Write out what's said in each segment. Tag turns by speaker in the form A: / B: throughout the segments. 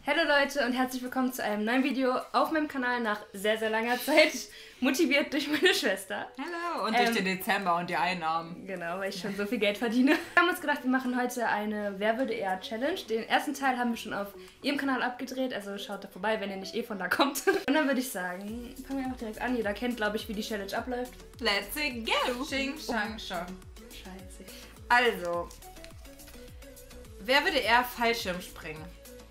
A: Hallo Leute und herzlich willkommen zu einem neuen Video auf meinem Kanal nach sehr, sehr langer Zeit, motiviert durch meine Schwester.
B: Hallo und durch den Dezember und die Einnahmen.
A: Genau, weil ich schon so viel Geld verdiene. Wir haben uns gedacht, wir machen heute eine Wer würde eher Challenge. Den ersten Teil haben wir schon auf ihrem Kanal abgedreht, also schaut da vorbei, wenn ihr nicht von da kommt. Und dann würde ich sagen, fangen wir einfach direkt an. Jeder kennt, glaube ich, wie die Challenge abläuft.
B: Let's go! Xing, Shang, Shang.
A: Scheiße.
B: Also, wer würde eher Fallschirm springen?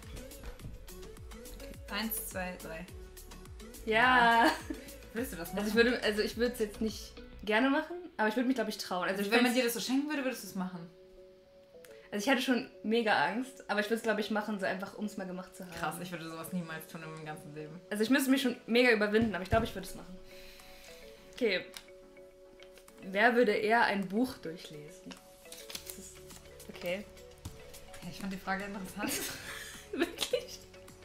B: 1, 2, 3.
A: Ja.
B: Willst du das machen?
A: Also ich würde es jetzt nicht gerne machen, aber ich würde mich, glaube ich, trauen. Also
B: wenn man dir das so schenken würde, würdest du es machen?
A: Also ich hatte schon mega Angst, aber ich würde es, glaube ich, machen, so einfach, um es mal gemacht zu haben.
B: Krass, ich würde sowas niemals tun in meinem ganzen Leben.
A: Also ich müsste mich schon mega überwinden, aber ich glaube, ich würde es machen. Okay. Wer würde eher ein Buch durchlesen? Okay.
B: Ich fand die Frage interessant.
A: Wirklich?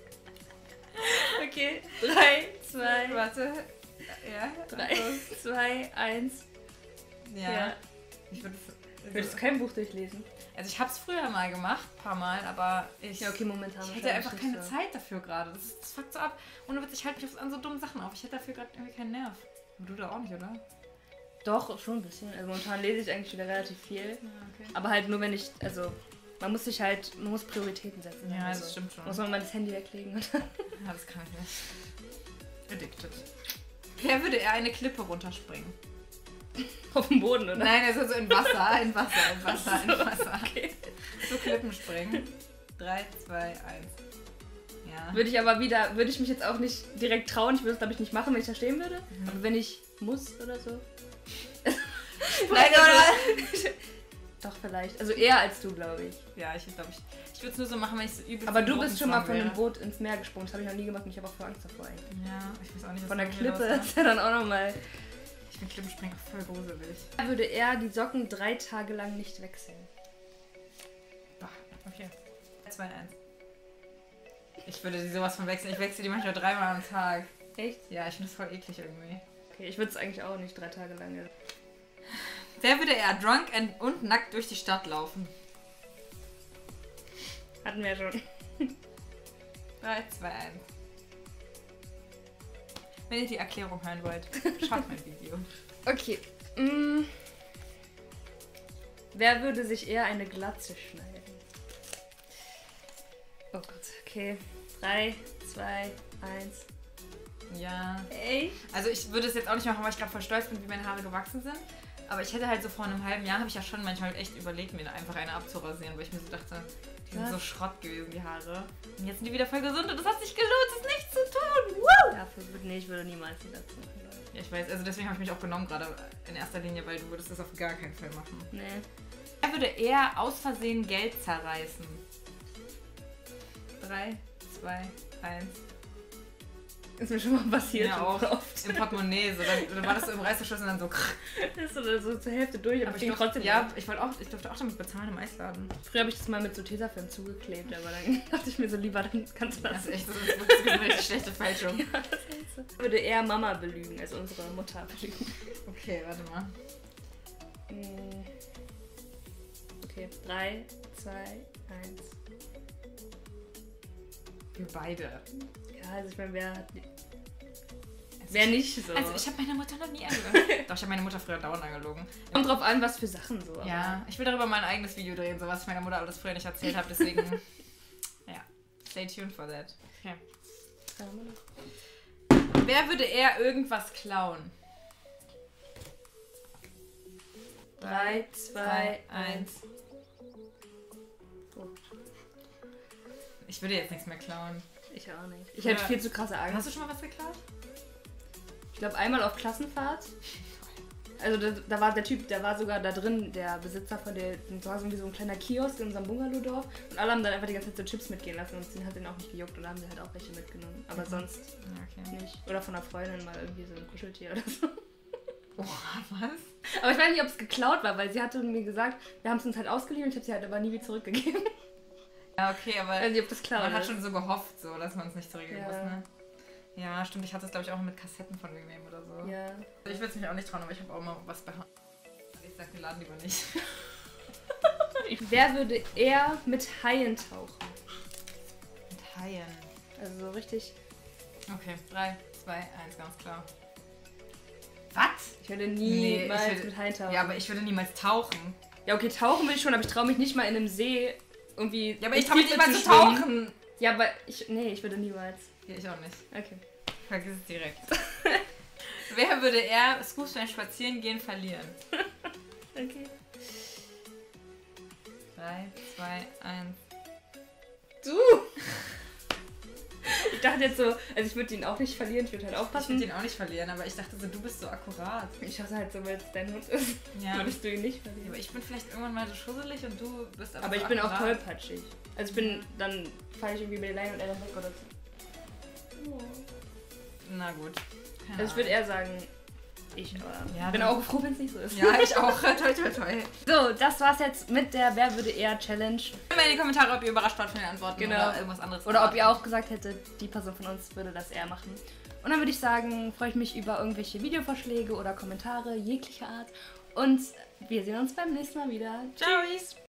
A: Okay. 3, 2...
B: Warte. Ja.
A: 3, 2, 1.
B: Ja. Ich würde
A: Würdest du kein Buch durchlesen?
B: Also ich habe es früher mal gemacht, ein paar Mal, aber
A: Ja, okay, momentan.
B: ich hätte einfach keine Zeit dafür gerade. Das fuckt so ab. Ohne Witz, ich halte mich an so dummen Sachen auf. Ich hätte dafür gerade irgendwie keinen Nerv. Aber du da auch nicht, oder?
A: Doch, schon ein bisschen. Also momentan lese ich eigentlich wieder relativ viel.
B: Ja, okay.
A: Aber halt nur, wenn ich... Also man muss Prioritäten setzen.
B: Ja,
A: also,
B: das stimmt schon.
A: Muss man mal das Handy weglegen.
B: Ja, das kann ich nicht. Addicted. Wer würde eher eine Klippe runterspringen?
A: Auf dem Boden, oder?
B: Nein, also so in Wasser, in Wasser.
A: Okay.
B: So Klippen springen. 3, 2, 1. Ja.
A: Würde ich mich jetzt auch nicht direkt trauen. Ich würde es, glaube ich, nicht machen, wenn ich da stehen würde. Aber wenn ich muss oder so.
B: Nein, oder?
A: Doch, vielleicht. Also eher als du, glaube ich.
B: Ja, ich glaube, ich würde es nur so machen, wenn ich so übel.
A: Aber du bist schon mal von einem Boot ins Meer gesprungen. Das habe ich noch nie gemacht und ich habe auch voll Angst davor eigentlich.
B: Ja, ich weiß auch nicht, was
A: von der Klippe ist ja dann auch nochmal.
B: Ich finde Klippenspringen auch voll gruselig.
A: Er würde eher die Socken 3 Tage lang nicht wechseln.
B: Okay. 2, 1. Ich würde die sowas von wechseln. Ich wechsle die manchmal 3-mal am Tag.
A: Echt?
B: Ja, ich finde das voll eklig irgendwie.
A: Okay, ich würde es eigentlich auch nicht 3 Tage lang.
B: Wer würde eher drunk und nackt durch die Stadt laufen?
A: Hatten wir schon.
B: 3, 2, 1. Wenn ihr die Erklärung hören wollt, schaut mein Video.
A: Okay. Wer würde sich eher eine Glatze schneiden? Oh Gott, okay. 3, 2, 1.
B: Ja.
A: Ey.
B: Also ich würde es jetzt auch nicht machen, weil ich gerade voll stolz bin, wie meine Haare gewachsen sind. Aber ich hätte halt so vor einem halben Jahr, habe ich ja schon manchmal echt überlegt, mir einfach eine abzurasieren, weil ich mir so dachte, die sind so Schrott gewesen, die Haare. Und jetzt sind die wieder voll gesund und das hat sich gelohnt, das ist nichts zu tun. Woo!
A: Dafür ich würde niemals die Glatze machen.
B: Ja, ich weiß, also deswegen habe ich mich auch genommen, gerade in erster Linie, weil du würdest das auf gar keinen Fall machen.
A: Nee.
B: Er würde eher aus Versehen Geld zerreißen. 3, 2, 1.
A: Ist mir schon mal passiert.
B: Ja, auch oft. Im Portemonnaie. So, dann war das so im Reißverschluss und dann so.
A: Das ist so zur Hälfte durch, aber ich trotzdem.
B: Ja, ich durfte auch damit bezahlen im Eisladen.
A: Früher habe ich das mal mit so Tesafilm zugeklebt, aber dann dachte ich mir so, lieber, dann kannst du das.
B: Das ist echt, das ist wirklich eine richtig schlechte Fälschung.
A: Ja, das ist so. Ich würde eher Mama belügen, als unsere Mutter belügen.
B: Okay, warte mal.
A: Okay, 3, 2, 1.
B: Wir beide.
A: Ja, also ich meine, wer nicht so.
B: Also ich habe meine Mutter noch nie angelogen. Doch, ich habe meine Mutter früher dauernd angelogen.
A: Kommt drauf an, was für Sachen so.
B: Ja, ich will darüber mal ein eigenes Video drehen, so was ich meiner Mutter alles früher nicht erzählt habe, deswegen, ja, stay tuned for that. Okay. Wer würde eher irgendwas klauen?
A: 3, 2, 1. Oh.
B: Ich würde jetzt nichts mehr klauen.
A: Ich auch nicht. Ich hätte viel zu krasse Angst.
B: Hast du schon mal was geklaut?
A: Ich glaube einmal auf Klassenfahrt. Also da war der Typ, der war sogar da drin, der Besitzer von der, das war so wie so ein kleiner Kiosk in unserem Bungalowdorf. Und alle haben dann einfach die ganze Zeit so Chips mitgehen lassen und den hat den auch nicht gejuckt und da haben sie halt auch welche mitgenommen. Aber sonst nicht. Oder von einer Freundin mal irgendwie so ein Kuscheltier oder so.
B: Oh, was?
A: Aber ich weiß nicht, ob es geklaut war, weil sie hatte mir gesagt, wir haben es uns halt ausgeliehen und ich habe sie halt aber nie wieder zurückgegeben.
B: Ja, okay, aber
A: also, ob das klar
B: man hat schon so gehofft, so, dass man es nicht zurückgeben muss,
A: ja.
B: Ne? Ja, stimmt, ich hatte es glaube ich auch mit Kassetten von wem oder so.
A: Ja.
B: Ich würde es mich auch nicht trauen, aber ich habe auch mal was behauptet. Ich sag, wir laden lieber nicht.
A: Wer würde eher mit Haien tauchen?
B: Haien.
A: Also so richtig.
B: Okay, 3, 2, 1, ganz klar. Was?
A: Ich würde niemals
B: ich würde,
A: mit Haien tauchen.
B: Ja, aber ich würde niemals tauchen.
A: Ja, okay, tauchen will ich schon, aber ich traue mich nicht mal in einem See irgendwie.
B: Ja, aber ich
A: in
B: traue mich
A: Tiefe
B: niemals zu
A: schwimmen.
B: tauchen.
A: Ja, aber ich würde niemals.
B: Ja, ich auch nicht.
A: Okay.
B: Vergiss es direkt. Wer würde eher Scoops beim Spazierengehen verlieren?
A: Okay.
B: 3, 2, 1.
A: Du! Ich dachte jetzt so, also ich würde ihn auch nicht verlieren, ich würde halt
B: Ich
A: aufpassen.
B: würde ihn auch nicht verlieren, aber ich dachte so, du bist so akkurat.
A: Ich dachte halt so, weil es dein Hund ist,
B: Ja.
A: würdest du ihn nicht verlieren.
B: Aber ich bin vielleicht irgendwann mal so schusselig und du bist
A: Aber
B: so
A: ich bin auch
B: akkurat.
A: tollpatschig. Also ich bin, dann falle ich irgendwie bei der Leine und er dann weg oder so. Oh.
B: Na gut. Keine
A: Also ich würde eher sagen, ich
B: Ja,
A: bin
B: dann-
A: auch froh, wenn es nicht so ist.
B: Ja, ich auch. Toi, toi, toi.
A: So, das war's jetzt mit der Wer würde eher Challenge.
B: Schreibt mal in die Kommentare, ob ihr überrascht wart von den Antworten
A: Genau.
B: oder irgendwas anderes.
A: Oder ob ihr auch gesagt hättet, die Person von uns würde das eher machen. Und dann würde ich sagen, freue ich mich über irgendwelche Videovorschläge oder Kommentare jeglicher Art. Und wir sehen uns beim nächsten Mal wieder.
B: Ciao.
A: Tschüss!